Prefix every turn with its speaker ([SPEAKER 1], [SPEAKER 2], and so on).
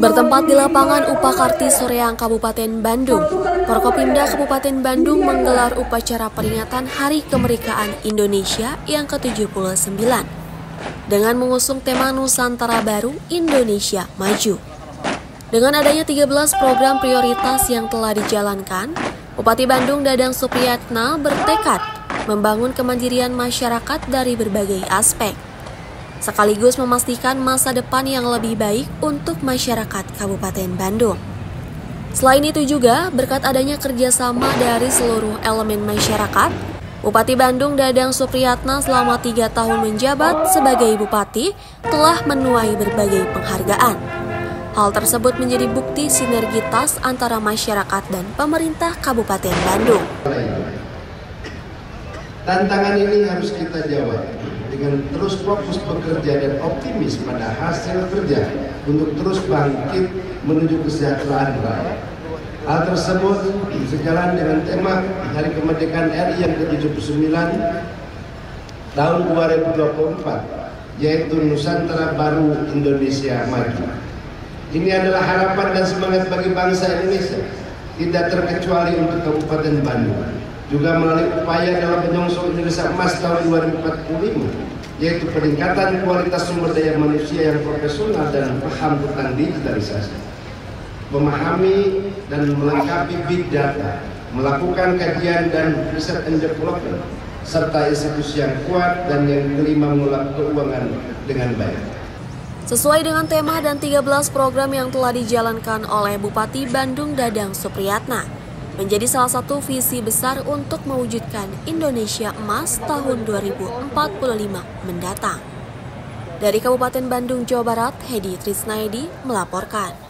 [SPEAKER 1] Bertempat di lapangan Upakarti Soreang, Kabupaten Bandung, Forkopimda Kabupaten Bandung menggelar upacara peringatan Hari Kemerdekaan Indonesia yang ke-79 dengan mengusung tema Nusantara Baru, Indonesia Maju. Dengan adanya 13 program prioritas yang telah dijalankan, Bupati Bandung Dadang Supriyatna bertekad membangun kemandirian masyarakat dari berbagai aspek, sekaligus memastikan masa depan yang lebih baik untuk masyarakat Kabupaten Bandung. Selain itu juga, berkat adanya kerjasama dari seluruh elemen masyarakat, Bupati Bandung Dadang Supriyatna selama 3 tahun menjabat sebagai Bupati telah menuai berbagai penghargaan. Hal tersebut menjadi bukti sinergitas antara masyarakat dan pemerintah Kabupaten Bandung.
[SPEAKER 2] Tantangan ini harus kita jawab dengan terus fokus bekerja dan optimis pada hasil kerja untuk terus bangkit menuju kesejahteraan rakyat. Hal tersebut sejalan dengan tema Hari Kemerdekaan RI yang ke-79 tahun 2024, yaitu Nusantara Baru, Indonesia Maju. Ini adalah harapan dan semangat bagi bangsa Indonesia, tidak terkecuali untuk Kabupaten Bandung. Juga melalui upaya dalam menyongsong Indonesia Emas tahun 2045, yaitu peningkatan kualitas sumber daya manusia yang profesional dan paham tentang digitalisasi, memahami dan melengkapi big data, melakukan kajian dan research and development, serta institusi yang kuat, dan yang kelima mengelola keuangan dengan baik.
[SPEAKER 1] Sesuai dengan tema dan 13 program yang telah dijalankan oleh Bupati Bandung Dadang Supriyatna, menjadi salah satu visi besar untuk mewujudkan Indonesia Emas tahun 2045 mendatang. Dari Kabupaten Bandung, Jawa Barat, Hedi Trisnaedi melaporkan.